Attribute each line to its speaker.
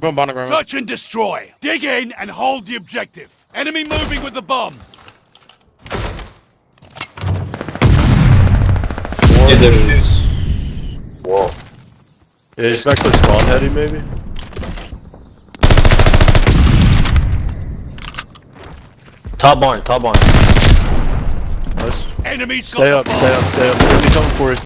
Speaker 1: Going bottom ground.
Speaker 2: Search and destroy. Dig in and hold the objective. Enemy moving with the bomb.
Speaker 3: Whoa.
Speaker 4: Yeah, he's back to spawn heady, maybe?
Speaker 3: Top barn, top barn.
Speaker 4: Nice.
Speaker 2: Enemies got
Speaker 4: Stay
Speaker 2: the
Speaker 4: up,
Speaker 2: bomb.
Speaker 4: stay up, stay up. They're gonna be coming for you.